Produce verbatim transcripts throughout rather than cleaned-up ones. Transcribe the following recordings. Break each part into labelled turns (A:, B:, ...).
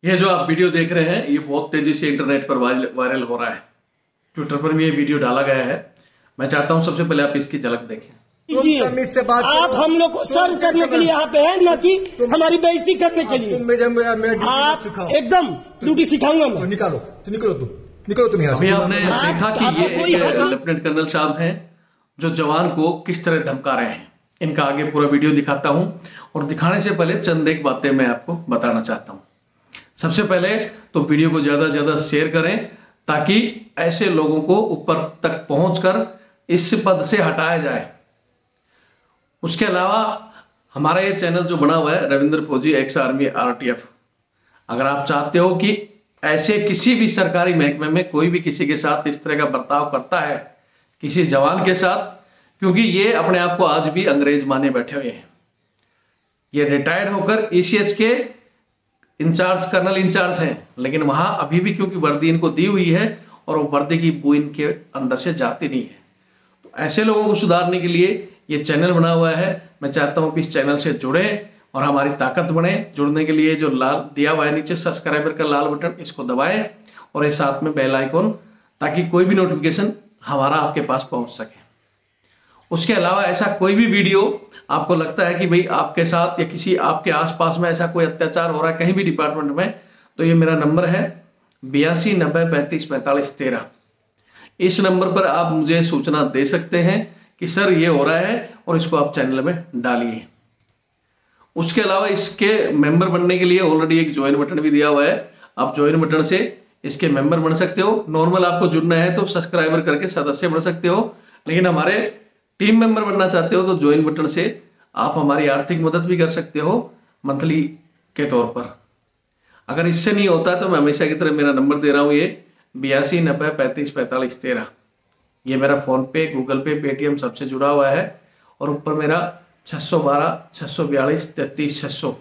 A: ये जो आप वीडियो देख रहे हैं ये बहुत तेजी से इंटरनेट पर वायरल हो रहा है। ट्विटर पर भी ये वीडियो डाला गया है। मैं चाहता हूं सबसे पहले आप इसकी झलक देखें।
B: आप हम लोग को सर्व करने के लिए यहाँ पे हैं, न कि हमारी बेइज्जती करने के लिए। आप एकदम ड्यूटी सिखाऊंगा मैं।
C: निकालो तो निकलो तुम निकलो तुम यहाँ
A: से। अभी आपने देखा कि ये एक लेफ्टिनेंट कर्नल साहब हैं जो जवान को किस तरह धमका रहे हैं। इनका आगे पूरा वीडियो दिखाता हूं और दिखाने से पहले चंद एक बातें मैं आपको बताना चाहता हूं। सबसे पहले तो वीडियो को ज्यादा से ज्यादा शेयर करें ताकि ऐसे लोगों को ऊपर तक पहुंचकर इस पद से हटाया जाए। उसके अलावा हमारा ये चैनल जो बना हुआ है रविंद्र फौजी एक्स आर्मी आरटीएफ, अगर आप चाहते हो कि ऐसे किसी भी सरकारी महकमे में कोई भी किसी के साथ इस तरह का बर्ताव करता है किसी जवान के साथ, क्योंकि ये अपने आप को आज भी अंग्रेज माने बैठे हुए हैं। ये रिटायर्ड होकर ईसीएच के इंचार्ज कर्नल इंचार्ज हैं, लेकिन वहां अभी भी क्योंकि वर्दी इनको दी हुई है और वो वर्दी की बू इनके अंदर से जाती नहीं है। तो ऐसे लोगों को सुधारने के लिए ये चैनल बना हुआ है। मैं चाहता हूं कि इस चैनल से जुड़े और हमारी ताकत बढ़े। जुड़ने के लिए जो लाल दिया हुआ है नीचे सब्सक्राइबर का लाल बटन, इसको दबाएं और इस साथ में बेल आइकॉन, ताकि कोई भी नोटिफिकेशन हमारा आपके पास पहुंच सके। उसके अलावा ऐसा कोई भी वीडियो आपको लगता है कि भाई आपके साथ या किसी आपके आसपास में ऐसा कोई अत्याचार हो रहा है कहीं भी डिपार्टमेंट में, तो ये मेरा नंबर है बयासी नब्बे पैंतीस पैंतालीस तेरह। इस नंबर पर आप मुझे सूचना दे सकते हैं कि सर ये हो रहा है और इसको आप चैनल में डालिए। उसके अलावा इसके मेंबर बनने के लिए ऑलरेडी एक ज्वाइन बटन भी दिया हुआ है। आप ज्वाइन बटन से इसके मेंबर बन सकते हो। नॉर्मल आपको जुड़ना है तो सब्सक्राइबर करके सदस्य बन सकते हो, लेकिन हमारे टीम मेंबर बनना चाहते हो तो ज्वाइन बटन से आप हमारी आर्थिक मदद भी कर सकते हो मंथली के तौर पर। अगर इससे नहीं होता तो मैं हमेशा की तरह मेरा नंबर दे रहा हूँ, ये बयासी नब्बे पैंतीस पैंतालीस तेरह। ये मेरा फोन पे, गूगल पे, पेटीएम सबसे जुड़ा हुआ है और ऊपर मेरा छः सौ बारह छः सौ बयालीस तैतीस छः सौ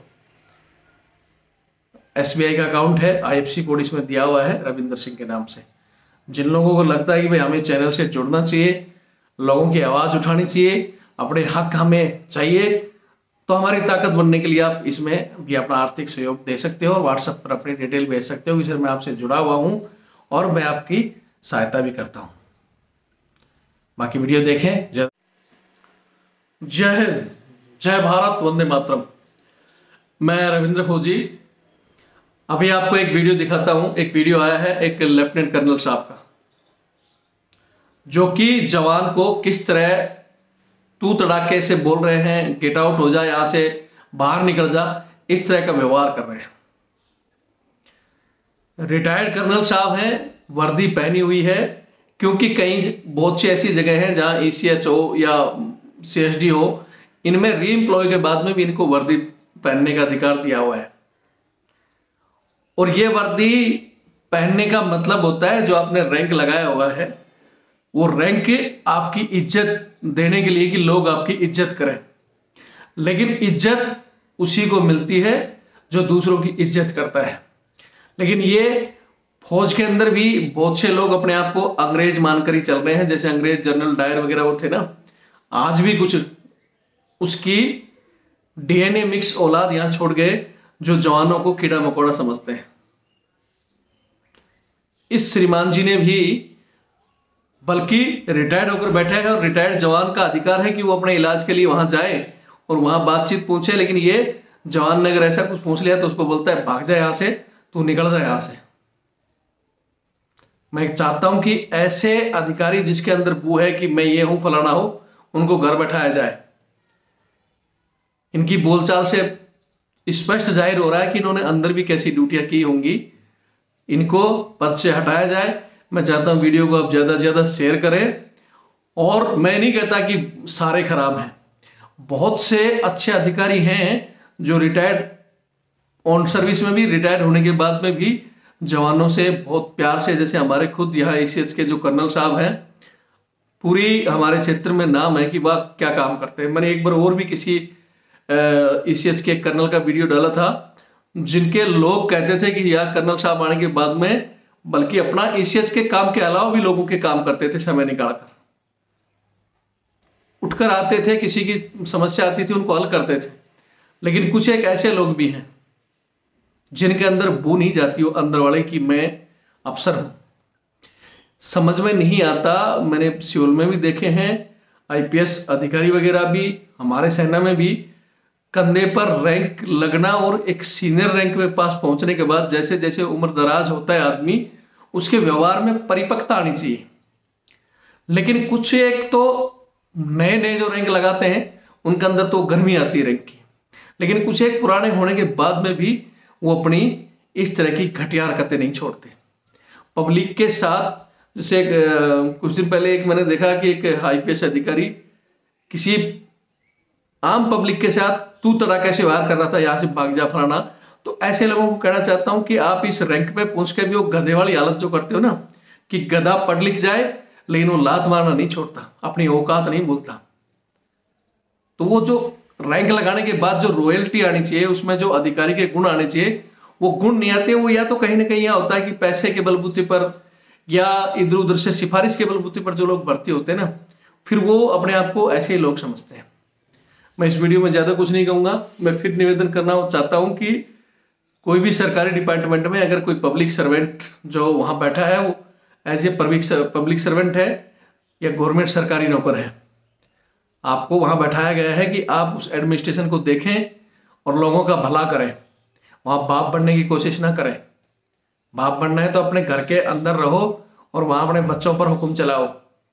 A: एस बी आई का अकाउंट है। आई एफ सी कोड इसमें दिया हुआ है रविंद्र सिंह के नाम से। जिन लोगों को लगता है कि भाई हमें चैनल से जुड़ना चाहिए, लोगों की आवाज उठानी चाहिए, अपने हक हमें चाहिए, तो हमारी ताकत बनने के लिए आप इसमें भी अपना आर्थिक सहयोग दे सकते हो और व्हाट्सएप पर अपनी डिटेल भेज सकते हो कि सर मैं आपसे जुड़ा हुआ हूं और मैं आपकी सहायता भी करता हूं। बाकी वीडियो देखें। जय जय हिंद, जय भारत, वंदे मातरम। मैं रविंद्र फौजी अभी आपको एक वीडियो दिखाता हूं। एक वीडियो आया है एक लेफ्टिनेंट कर्नल साहब का, जो कि जवान को किस तरह तू तड़ाके से बोल रहे हैं, गेट आउट हो जा, यहां से बाहर निकल जा, इस तरह का व्यवहार कर रहे हैं। रिटायर्ड कर्नल साहब हैं, वर्दी पहनी हुई है, क्योंकि कई बहुत सी ऐसी जगह हैं जहां ईसीएच हो या सीएसडी हो, इनमें री एम्प्लॉय के बाद में भी इनको वर्दी पहनने का अधिकार दिया हुआ है। और ये वर्दी पहनने का मतलब होता है जो आपने रैंक लगाया हुआ है, वो रैंक आपकी इज्जत देने के लिए कि लोग आपकी इज्जत करें। लेकिन इज्जत उसी को मिलती है जो दूसरों की इज्जत करता है। लेकिन ये फौज के अंदर भी बहुत से लोग अपने आप को अंग्रेज मानकर ही चल रहे हैं। जैसे अंग्रेज जनरल डायर वगैरह वो थे ना, आज भी कुछ उसकी डीएनए मिक्स औलाद यहां छोड़ गए जो जवानों को कीड़ा मकोड़ा समझते हैं। इस श्रीमान जी ने भी बल्कि रिटायर्ड होकर बैठे हैं और रिटायर्ड जवान का अधिकार है कि वो अपने इलाज के लिए वहां जाए और वहां बातचीत पूछे। लेकिन ये जवान ने अगर ऐसा कुछ पूछ लिया तो उसको बोलता है भाग जा यहां से, तू निकल जा यहां से। मैं चाहता हूं कि ऐसे अधिकारी जिसके अंदर बू है कि मैं ये हूं फलाना हूं, उनको घर बैठाया जाए। इनकी बोलचाल से स्पष्ट जाहिर हो रहा है कि इन्होंने अंदर भी कैसी ड्यूटियां की होंगी। इनको पद से हटाया जाए। मैं चाहता हूं वीडियो को आप ज्यादा से ज्यादा शेयर करें। और मैं नहीं कहता कि सारे खराब हैं, बहुत से अच्छे अधिकारी हैं जो रिटायर्ड ऑन सर्विस में भी, रिटायर्ड होने के बाद में भी जवानों से बहुत प्यार से, जैसे हमारे खुद यहाँ एसीएच के जो कर्नल साहब हैं, पूरी हमारे क्षेत्र में नाम है कि वह क्या काम करते हैं। मैंने एक बार और भी किसी ईसीएच के कर्नल का वीडियो डाला था, जिनके लोग कहते थे कि यह कर्नल साहब आने के बाद में बल्कि अपना ईसीएच के काम के अलावा भी लोगों के काम करते थे। समय निकालकर उठकर आते थे, किसी की समस्या आती थी उनको हल करते थे। लेकिन कुछ एक ऐसे लोग भी हैं जिनके अंदर बू नहीं जाती हो अंदर वाले की मैं अफसर हूं। समझ में नहीं आता। मैंने सियोल में भी देखे हैं, आईपीएस अधिकारी वगैरह भी, हमारे सेना में भी कंधे पर रैंक लगना और एक सीनियर रैंक में पास पहुंचने के बाद जैसे जैसे उम्र दराज होता है आदमी, उसके व्यवहार में परिपक्वता आनी चाहिए। लेकिन कुछ एक तो नए नए जो रैंक लगाते हैं उनके अंदर तो गर्मी आती है रैंक की, लेकिन कुछ एक पुराने होने के बाद में भी वो अपनी इस तरह की घटिया हरकतें नहीं छोड़ते पब्लिक के साथ। जैसे कुछ दिन पहले एक मैंने देखा कि एक आईपीएस अधिकारी किसी आम पब्लिक के साथ तू तड़ाके से व्यवहार कर रहा था, यहां से भाग जा फलाना। तो ऐसे लोगों को कहना चाहता हूं कि आप इस रैंक पे पहुंच के भी वो गधे वाली हालत जो करते हो ना, कि गधा पढ़ लिख जाए लेकिन वो लात मारना नहीं छोड़ता, अपनी औकात नहीं बोलता। तो वो जो रैंक लगाने के बाद जो रॉयल्टी आनी चाहिए, उसमें जो अधिकारी के गुण आने चाहिए, वो गुण नहीं आते। वो या तो कहीं ना कहीं यह होता है कि पैसे के बलबूते पर या इधर उधर से सिफारिश के बलबूते पर जो लोग भर्ती होते हैं ना, फिर वो अपने आप को ऐसे ही लोग समझते हैं। मैं इस वीडियो में ज्यादा कुछ नहीं कहूंगा। मैं फिर निवेदन करना चाहता हूं कि कोई भी सरकारी डिपार्टमेंट में अगर कोई पब्लिक सर्वेंट जो वहां बैठा है वो एज ए पब्लिक सर्वेंट है या गवर्नमेंट सरकारी नौकर है, आपको वहां बैठाया गया है कि आप उस एडमिनिस्ट्रेशन को देखें और लोगों का भला करें। वहां बाप बनने की कोशिश ना करें। बाप बनना है तो अपने घर के अंदर रहो और वहां अपने बच्चों पर हुक्म चलाओ।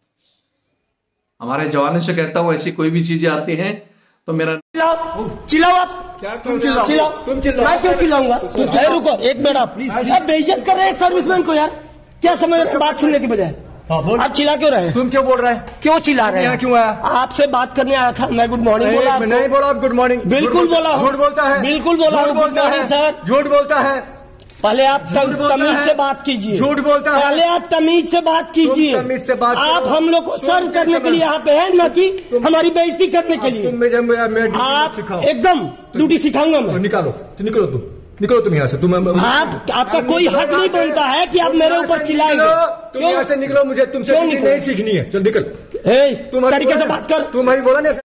A: हमारे जवानों से कहता हूं ऐसी कोई भी चीजें आती हैं तो मेरा
B: चिल्लाओ आप। क्या तुम चिल्लाओ? चिल्लाओ तुम चिल्लाओ। मैं क्यों चिल्लाऊंगा? रुको एक मिनट, आप आप बेइज्जत कर रहे हैं सर्विसमैन को यार। क्या समझ रहे हैं बात सुनने की बजाय? आप चिल्ला क्यों रहे हैं?
C: तुम क्यों बोल रहे हैं?
B: क्यों चिल्ला रहे हैं?
C: क्यों आया?
B: आपसे बात करने आया था। मैं गुड मॉर्निंग बोला।
C: नहीं बोला आप गुड मॉर्निंग।
B: बिल्कुल बोला।
C: झूठ बोलता है।
B: बिल्कुल बोला।
C: झूठ बोलता है
B: सर।
C: झूठ बोलता है।
B: पहले आप तमीज से बात कीजिए।
C: झूठ बोलता है।
B: पहले आप तमीज से बात कीजिए।
C: तमीज से बात।
B: आप हम लोग को सर्व करने के लिए यहाँ पे है, न कि हमारी बेइज्जती करने के लिए। आप एकदम ड्यूटी सिखाऊंगा मैं।
C: निकालो निकलो तुम निकलो तुम यहाँ से। तुम
B: आप आपका कोई हक नहीं बनता है कि आप मेरे ऊपर चिल्लाएंगे।
C: तुम यहाँ से निकलो। मुझे तुमसे नहीं सीखनी है। चल निकल।
B: तुम तरीके से बात कर।
C: तुम्हारी बोला नहीं।